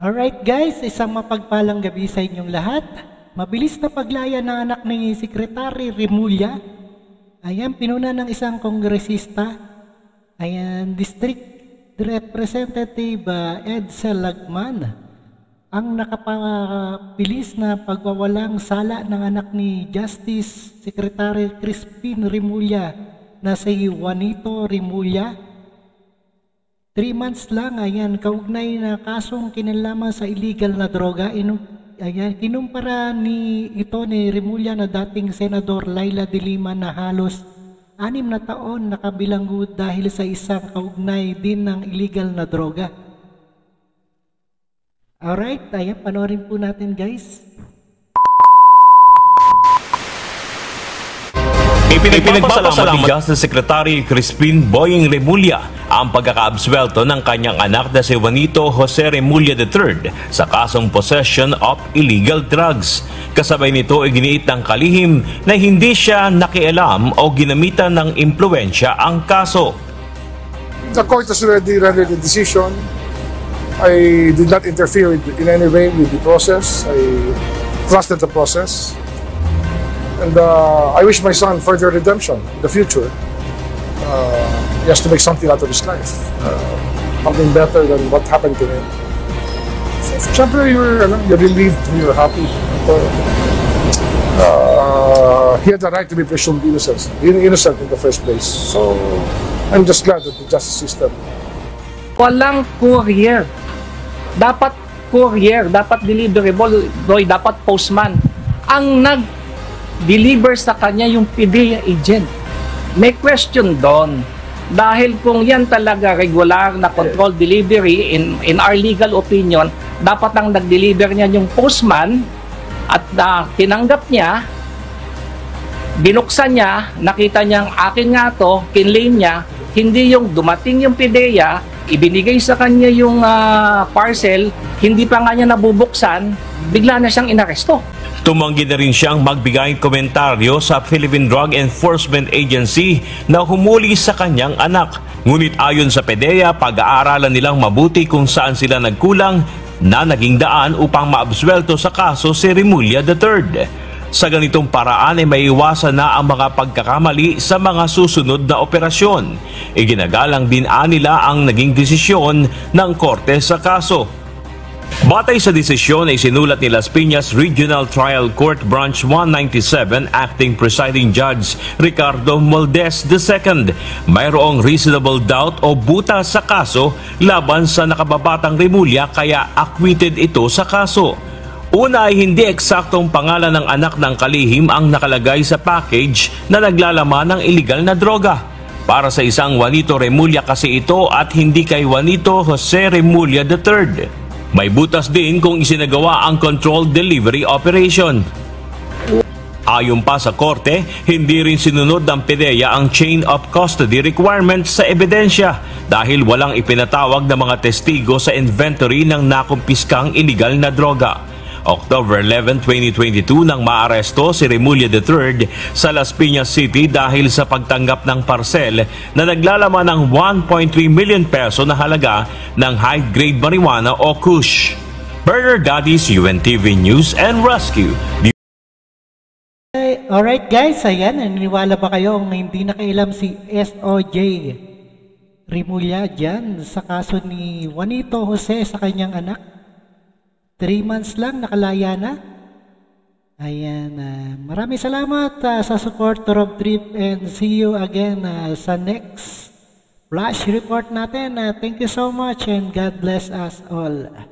Alright guys, isang mapagpalang gabi sa inyong lahat. Mabilis na paglaya ng anak ni Secretary Remulla. Ayan, pinuna ng isang kongresista. Ayan, District Representative Edsel Lagman. Ang nakapabilis na pagwawalang sala ng anak ni Justice Secretary Crispin Remulla na si Juanito Remulla. 3 months lang, ayan, kaugnay na kasong kinalaman sa illegal na droga. Kinumpara ni Remulla na dating Senador Laila de Lima na halos 6 na taon nakabilanggo dahil sa isang kaugnay din ng illegal na droga. Alright, ayan, panoorin po natin guys. Ipinagpapasalamat ni Justice Secretary Crispin Boying Remulla ang pagkakaabswelto ng kanyang anak na si Juanito Jose Remulla III sa kasong possession of illegal drugs. Kasabay nito iginiit ng kalihim na hindi siya nakialam o ginamitan ng impluensya ang kaso. The court has already rendered a decision. I did not interfere in any way with the process. I trusted the process. And I wish my son further redemption in the future. He has to make something out of his life. Something better than what happened to him. Siyempre, you're relieved, you're happy. He had the right to be presumed innocent in the first place. So, I'm just glad that the justice system. Walang courier. Dapat courier, dapat deliverable, dapat postman. Ang deliver sa kanya yung PDEA agent. May question doon. Dahil kung yan talaga regular na control delivery, in our legal opinion, dapat ang nag-deliver niya yung postman at tinanggap niya, binuksan niya, nakita niyang akin nga to, kinlaim niya, hindi yung dumating yung PDEA, ibinigay sa kanya yung parcel, hindi pa nga niya nabubuksan, bigla na siyang inaresto. Tumanggi na rin siyang magbigay komentaryo sa Philippine Drug Enforcement Agency na humuli sa kanyang anak. Ngunit ayon sa PDEA, pag-aaralan nilang mabuti kung saan sila nagkulang na naging daan upang maabswelto sa kaso si Remulla III. Sa ganitong paraan ay maiiwasan na ang mga pagkakamali sa mga susunod na operasyon. Iginagalang din nila ang naging desisyon ng korte sa kaso. Batay sa desisyon ay sinulat ni Las Piñas Regional Trial Court Branch 197 Acting Presiding Judge Ricardo Moldes II. Mayroong reasonable doubt o buta sa kaso laban sa nakababatang Remulla kaya acquitted ito sa kaso. Una ay hindi eksaktong pangalan ng anak ng kalihim ang nakalagay sa package na naglalaman ng illegal na droga. Para sa isang Juanito Remulla kasi ito at hindi kay Juanito Jose Remulla III. May butas din kung isinagawa ang controlled delivery operation. Ayon pa sa korte, hindi rin sinunod ng PDEA ang chain of custody requirements sa ebidensya dahil walang ipinatawag na mga testigo sa inventory ng nakumpiskang illegal na droga. October 11, 2022 nang maaresto si Remulla III sa Las Piñas City dahil sa pagtanggap ng parcel na naglalaman ng 1.3 million peso na halaga ng high-grade marijuana o kush. Burger Daddy's UNTV News and Rescue. Alright guys, ayan, naniniwala ba kayo kung hindi nakailam si SOJ Remulla dyan sa kaso ni Juanito Jose sa kanyang anak? 3 months lang, nakalaya na. Ayan, maraming salamat sa support to Rob Trip and see you again sa next flash report natin. Thank you so much and God bless us all.